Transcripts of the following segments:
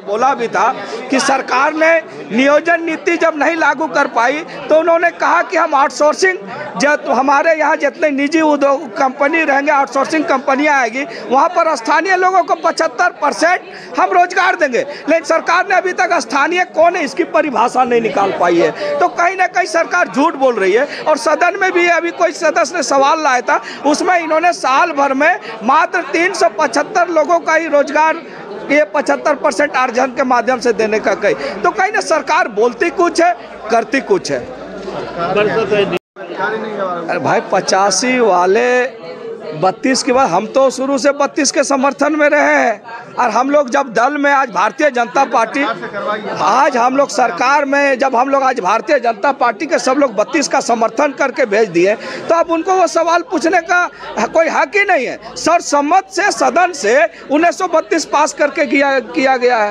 बोला भी था कि सरकार ने नियोजन नीति जब नहीं लागू कर पाई तो उन्होंने कहा कि हम आउटसोर्सिंग, जब हमारे यहाँ जितने निजी उद्योग कंपनी रहेंगे, आउटसोर्सिंग कंपनियाँ आएगी, वहाँ पर स्थानीय लोगों को 75% हम रोजगार देंगे। लेकिन सरकार ने अभी तक स्थानीय कौन है इसकी परिभाषा नहीं निकाल पाई है। तो कहीं ना कहीं सरकार झूठ बोल रही है। और सदन में भी अभी कोई सदस्य ने सवाल लाया था, उसमें इन्होंने साल भर में मात्र 375 लोगों का ही रोजगार ये 75% अर्जन के माध्यम से देने का कही। तो कहीं ना सरकार बोलती कुछ है, करती कुछ है। अरे भाई 85 वाले 32 के बाद, हम तो शुरू से 32 के समर्थन में रहे हैं। और हम लोग जब दल में आज भारतीय जनता पार्टी, आज हम लोग सरकार में, जब हम लोग आज भारतीय जनता पार्टी के सब लोग 32 का समर्थन करके भेज दिए, तो अब उनको वो सवाल पूछने का कोई हक ही नहीं है। सर्वसम्मत से सदन से 1932 पास करके किया गया है।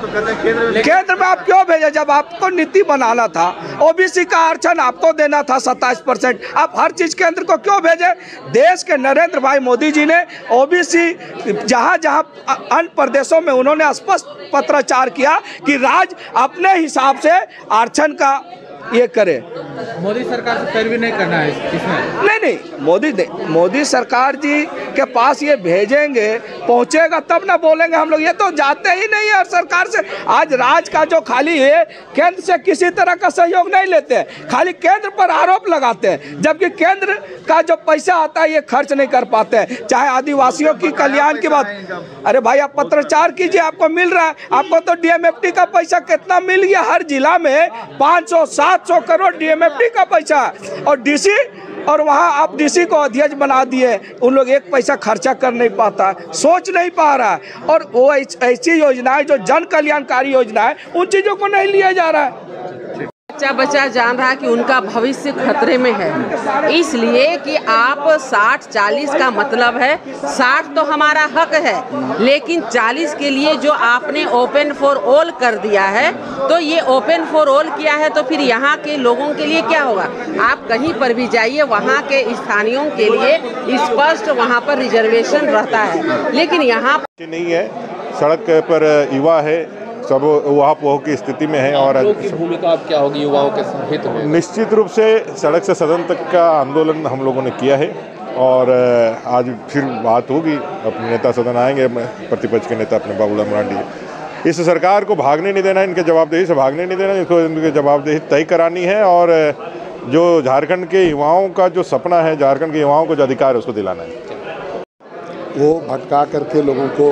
केंद्र में आप क्यों भेजे जब आपको नीति बनाना था? ओबीसी का आरक्षण आपको देना था 27%, आप हर चीज केंद्र को क्यों भेजे? देश के नरेंद्र भाई मोदी जी ने ओबीसी जहां जहां अन्य प्रदेशों में उन्होंने स्पष्ट पत्राचार किया कि राज्य अपने हिसाब से आरक्षण का ये करे। मोदी सरकार से पैरवी नहीं करना है इसमें। नहीं, मोदी सरकार जी के पास ये भेजेंगे, पहुंचेगा तब ना बोलेंगे हम लोग। ये तो जाते ही नहीं है सरकार से। आज राज्य का जो खाली है, केंद्र से किसी तरह का सहयोग नहीं लेते हैं, खाली केंद्र पर आरोप लगाते हैं, जबकि केंद्र का जो पैसा आता है ये खर्च नहीं कर पाते हैं। चाहे आदिवासियों की कल्याण की बात, अरे भाई आप पत्राचार कीजिए, आपको मिल रहा है। आपको तो डीएमएफटी का पैसा कितना मिल गया? हर जिला में 500-700 करोड़ डीएमएफटी का पैसा है। और डीसी, और वहाँ आप डीसी को अध्यक्ष बना दिए। उन लोग एक पैसा खर्चा कर नहीं पाता, सोच नहीं पा रहा है। और वो ऐसी योजनाएं जो जन कल्याणकारी योजना है, उन चीज़ों को नहीं लिया जा रहा है। बच्चा जान रहा है कि उनका भविष्य खतरे में है, इसलिए कि आप 60-40 का मतलब है 60 तो हमारा हक है, लेकिन 40 के लिए जो आपने ओपन फॉर ऑल कर दिया है, तो ये ओपन फॉर ऑल किया है तो फिर यहाँ के लोगों के लिए क्या होगा? आप कहीं पर भी जाइए, वहाँ के स्थानीयों के लिए स्पष्ट वहाँ पर रिजर्वेशन रहता है, लेकिन यहाँ नहीं है। सड़क पर युवा है, सब वहाँ की स्थिति में है। और भूमिका अब क्या होगी युवाओं के हित में? निश्चित रूप से सड़क से सदन तक का आंदोलन हम लोगों ने किया है और आज फिर बात होगी। अपने नेता सदन आएंगे, प्रतिपक्ष के नेता अपने बाबूलाल मरांडी। इस सरकार को भागने नहीं देना, इनके जवाबदेही से भागने नहीं देना, इसको इनकी जवाबदेही तय करानी है। और जो झारखंड के युवाओं का जो सपना है, झारखंड के युवाओं को जो अधिकार है, उसको दिलाना है। वो भटका करके लोगों को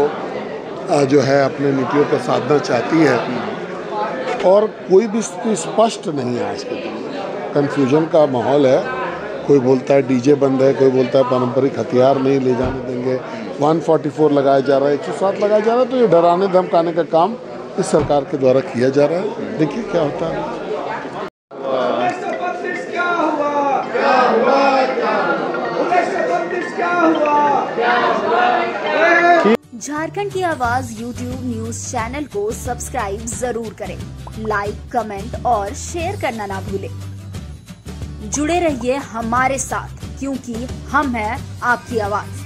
जो है अपने नीतियों को साधना चाहती है, और कोई भी स्पष्ट नहीं है। आज के कन्फ्यूजन का माहौल है। कोई बोलता है डीजे बंद है, कोई बोलता है पारंपरिक हथियार नहीं ले जाने देंगे, 144 लगाया जा रहा है, 107 लगाया जा रहा है। तो ये डराने धमकाने का काम इस सरकार के द्वारा किया जा रहा है। देखिए क्या होता है। झारखंड की आवाज YouTube न्यूज चैनल को सब्सक्राइब जरूर करें, लाइक, कमेंट और शेयर करना ना भूलें। जुड़े रहिए हमारे साथ, क्योंकि हम हैं आपकी आवाज।